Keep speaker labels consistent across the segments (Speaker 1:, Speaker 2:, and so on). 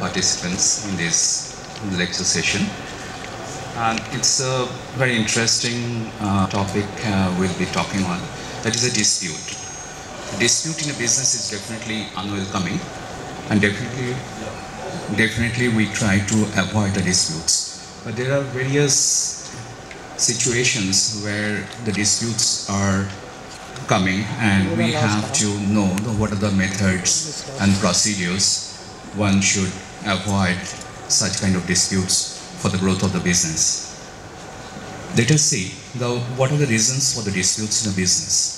Speaker 1: participants in this lecture session. And it's a very interesting topic we'll be talking on. That is a dispute. Dispute in a business is definitely unwelcoming, and definitely we try to avoid the disputes. But there are various situations where the disputes are coming, and we have to know what are the methods and procedures one should avoid such kind of disputes for the growth of the business. Let us see what are the reasons for the disputes in a business.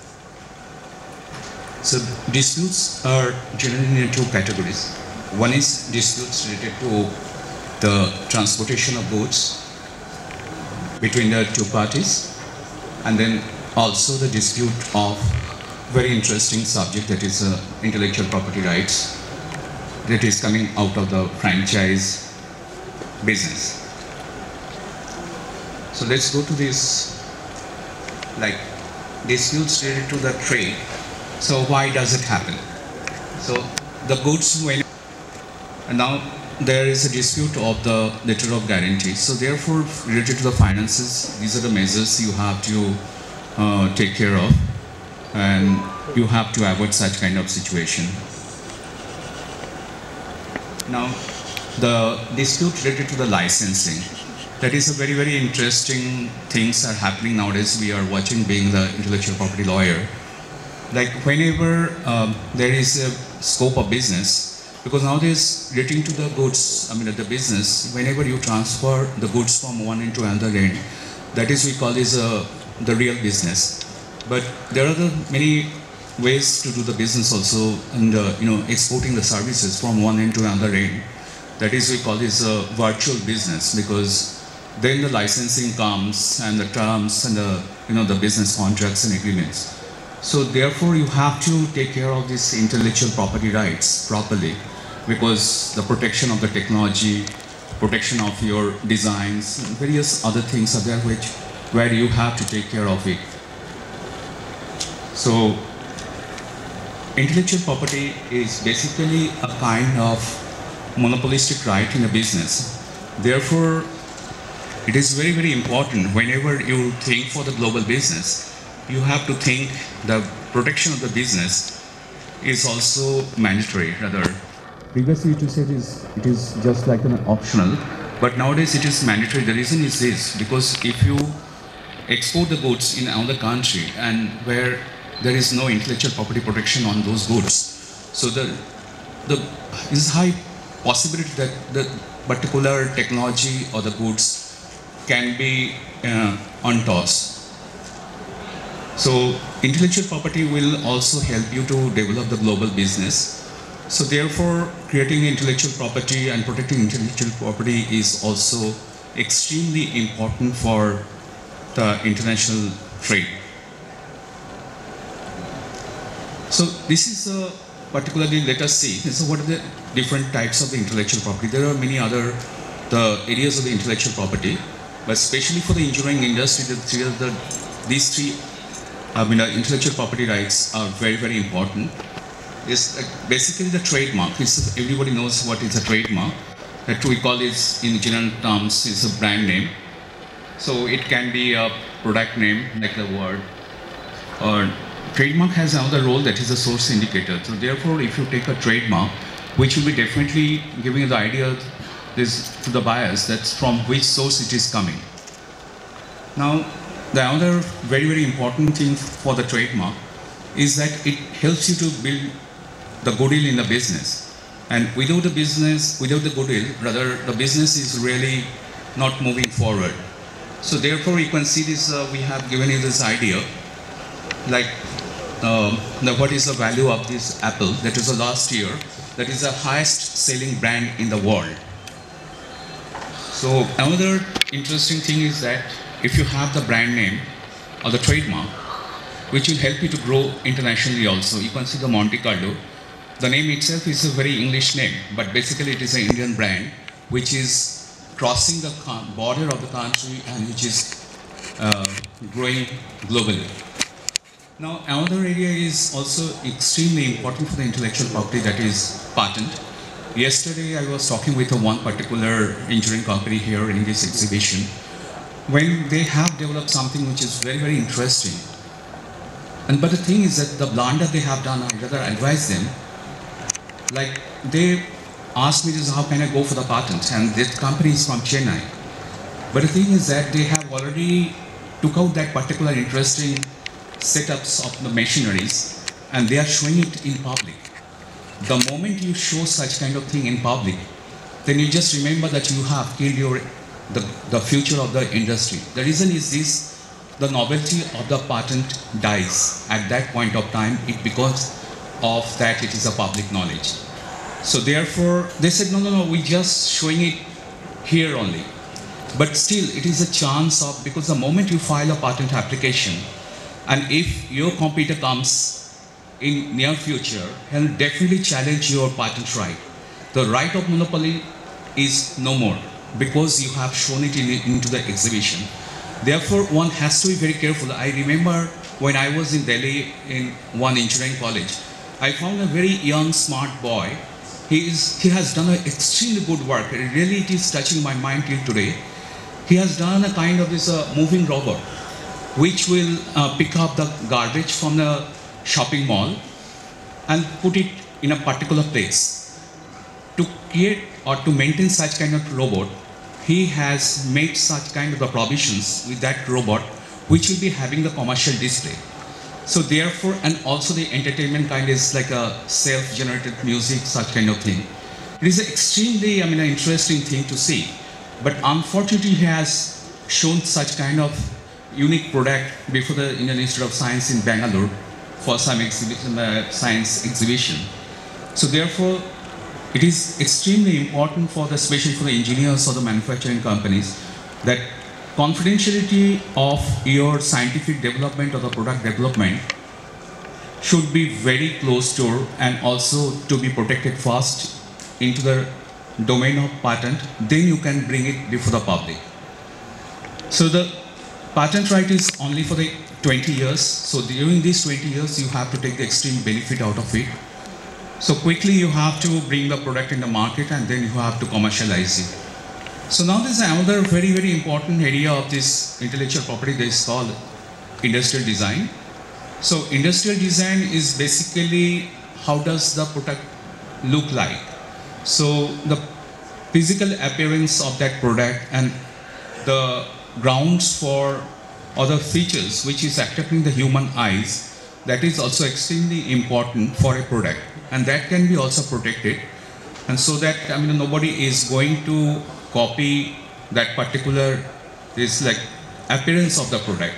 Speaker 1: So disputes are generally in two categories. One is disputes related to the transportation of goods between the two parties, and then also the dispute of very interesting subject, that is intellectual property rights, that is coming out of the franchise business. So let's go to this, like disputes related to the trade. So why does it happen? So the goods, and now there is a dispute of the letter of guarantee. So therefore, related to the finances, these are the measures you have to take care of, and you have to avoid such kind of situation. Now, the dispute related to the licensing. That is a very, very interesting things are happening nowadays. We are watching, being the intellectual property lawyer. Like whenever there is a scope of business, because nowadays relating to the goods, the business, whenever you transfer the goods from one end to another end, that is we call this the real business. But there are many ways to do the business also, and exporting the services from one end to another end. That is we call this a virtual business, because then the licensing comes and the terms and the business contracts and agreements. So therefore you have to take care of these intellectual property rights properly, because the protection of the technology, protection of your designs, and various other things are there where you have to take care of it. So intellectual property is basically a kind of monopolistic right in a business. Therefore, it is very, very important whenever you think for the global business, you have to think the protection of the business is also mandatory. Rather, previously it is just like an optional, but nowadays it is mandatory. The reason is this: because if you export the goods in another country and where there is no intellectual property protection on those goods, so there is high possibility that the particular technology or the goods can be untossed. So intellectual property will also help you to develop the global business. So therefore, creating intellectual property and protecting intellectual property is also extremely important for the international trade. So this is particularly, let us see, so what are the different types of the intellectual property? There are many other areas of the intellectual property, but especially for the engineering industry, these three intellectual property rights are very, very important. It's basically the trademark. Everybody knows what is a trademark. That we call it in general terms is a brand name. So it can be a product name, like the word, or trademark has another role, that is a source indicator. So therefore, if you take a trademark, which will be definitely giving you the idea to the buyers that's from which source it is coming. Now, the other very, very important thing for the trademark is that it helps you to build the goodwill in the business. And without the goodwill, rather, the business is really not moving forward. So therefore, you can see this, we have given you this idea, like what is the value of this Apple, that is the last year, that is the highest selling brand in the world. So another interesting thing is that if you have the brand name or the trademark, which will help you to grow internationally also. You can see the Monte Carlo. The name itself is a very English name, but basically it is an Indian brand which is crossing the border of the country and which is growing globally. Now, another area is also extremely important for the intellectual property, that is patent. yesterday I was talking with one particular engineering company here in this exhibition. When they have developed something which is very, very interesting. But the thing is that the blunder they have done, I rather advise them, like they asked me this, how can I go for the patent? And this company is from Chennai. But the thing is that they have already took out that particular interesting setups of the machineries and they are showing it in public. The moment you show such kind of thing in public, then you just remember that you have killed the future of the industry. The reason is this, the novelty of the patent dies at that point of time because of that it is a public knowledge. So therefore, they said, no, we're just showing it here only. But still, it is a chance of, because the moment you file a patent application, and if your competitor comes in near future, he'll definitely challenge your patent right. The right of monopoly is no more because you have shown it into the exhibition. Therefore, one has to be very careful. I remember when I was in Delhi in one engineering college, I found a very young, smart boy. He has done an extremely good work. Really, it is touching my mind till today. He has done a kind of this moving robot, which will pick up the garbage from the shopping mall and put it in a particular place. To create or to maintain such kind of robot, he has made such kind of provisions with that robot, which will be having the commercial display. So therefore, and also the entertainment kind is like a self-generated music, such kind of thing. It is an extremely, interesting thing to see. But unfortunately, he has shown such kind of unique product before the Indian Institute of Science in Bangalore for some science exhibition. So therefore, it is extremely important for especially for the engineers or the manufacturing companies, that confidentiality of your scientific development or the product development should be very close to and also to be protected first into the domain of patent, then you can bring it before the public. So the patent right is only for the 20 years. So during these 20 years, you have to take the extreme benefit out of it. So quickly you have to bring the product in the market and then you have to commercialize it. So now there's another very, very important area of this intellectual property that is called industrial design. So industrial design is basically how does the product look like. So the physical appearance of that product and the grounds for other features which is attracting the human eyes, that is also extremely important for a product, and that can be also protected, and so that nobody is going to copy that particular appearance of the product.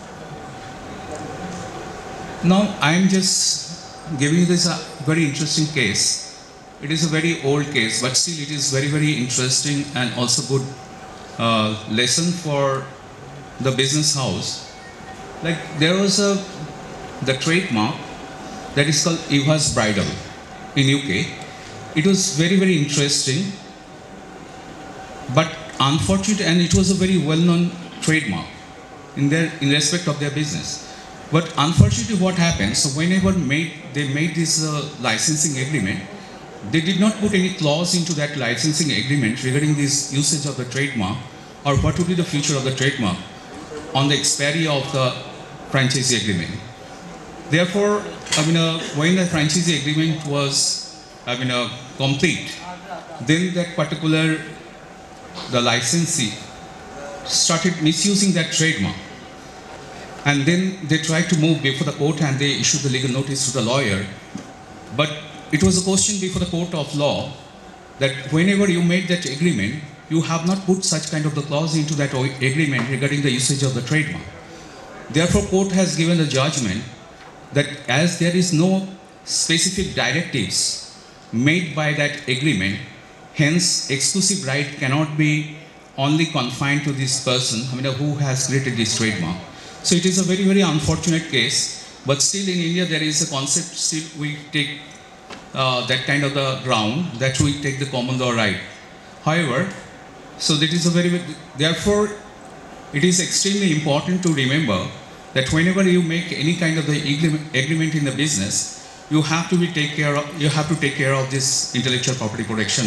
Speaker 1: Now I am just giving you this a very interesting case. It is a very old case, but still it is very, very interesting and also good lesson for the business house. Like there was the trademark that is called Eva's Bridal in UK. It was very, very interesting, but unfortunate, and it was a very well-known trademark in respect of their business. But unfortunately, what happens? So whenever they made this licensing agreement, they did not put any clause into that licensing agreement regarding this usage of the trademark or what would be the future of the trademark on the expiry of the franchisee agreement. Therefore, when the franchisee agreement was complete, then that particular the licensee started misusing that trademark, and then they tried to move before the court and they issued the legal notice to the lawyer. But it was a question before the court of law that whenever you made that agreement, you have not put such kind of the clause into that agreement regarding the usage of the trademark. Therefore, court has given a judgment that as there is no specific directives made by that agreement, hence exclusive right cannot be only confined to this person who has created this trademark. So it is a very, very unfortunate case, but still in India there is a concept, still we take that kind of the ground that we take the common law right. However, so that is a very, therefore it is extremely important to remember that whenever you make any kind of the agreement in the business, you have to take care of this intellectual property protection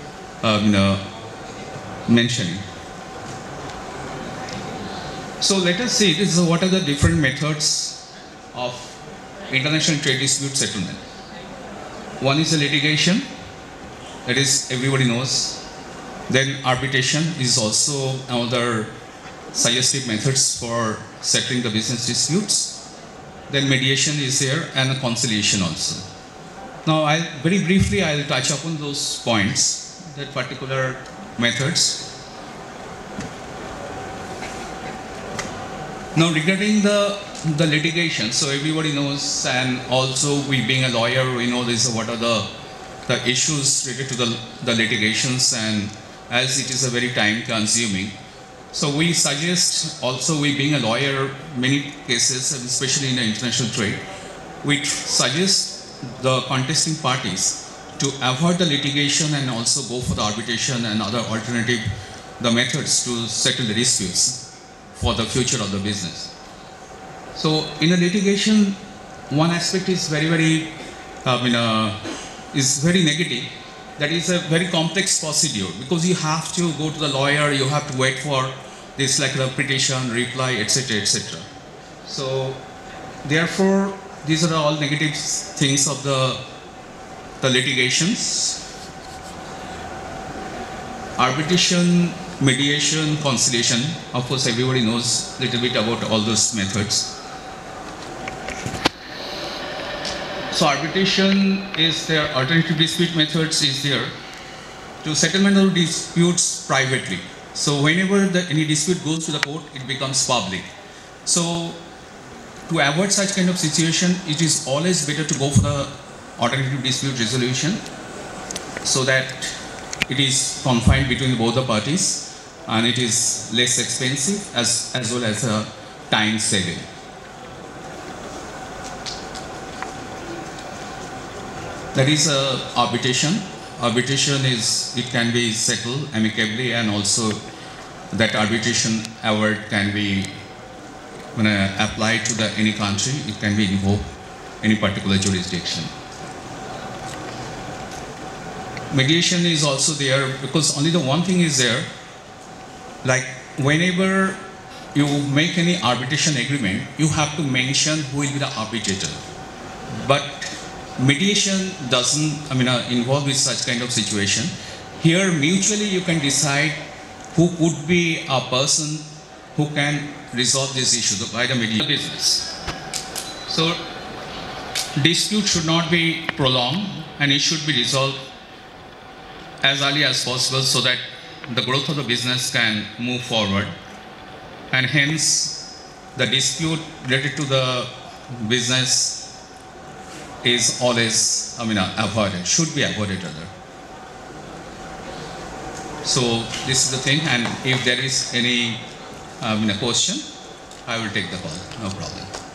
Speaker 1: mentioning. So let us see this is what are the different methods of international trade dispute settlement. One is the litigation, that is everybody knows. Then arbitration is also another suggestive methods for settling the business disputes. Then mediation is there and conciliation also. Now very briefly I'll touch upon those points, that particular methods. Now regarding the litigation, so everybody knows, and also we being a lawyer, we know this, what are the issues related to the litigations, and as it is a very time consuming. So we suggest, also we being a lawyer, many cases, especially in the international trade, we suggest the contesting parties to avoid the litigation and also go for the arbitration and other alternative methods to settle the disputes for the future of the business. So in a litigation, one aspect is very negative. That is a very complex procedure, because you have to go to the lawyer, you have to wait for this like the petition, reply, etc., etc. So therefore, these are all negative things of the litigations. Arbitration, mediation, conciliation, of course everybody knows a little bit about all those methods. So arbitration is there, alternative dispute methods is there to settlement of disputes privately. So whenever any dispute goes to the court, it becomes public. So to avoid such kind of situation, it is always better to go for the alternative dispute resolution, so that it is confined between both the parties and it is less expensive as well as time saving. That is arbitration. Arbitration it can be settled amicably, and also that arbitration award can be applied to any country. It can be invoked any particular jurisdiction. Mediation is also there, because only the one thing is there, like whenever you make any arbitration agreement, you have to mention who will be the arbitrator. But mediation doesn't involve with such kind of situation. Here mutually you can decide who could be a person who can resolve this issue by the mediation business. So dispute should not be prolonged, and it should be resolved as early as possible, so that the growth of the business can move forward, and hence the dispute related to the business is always avoided, should be avoided rather. So this is the thing, and if there is any question, I will take the call, no problem.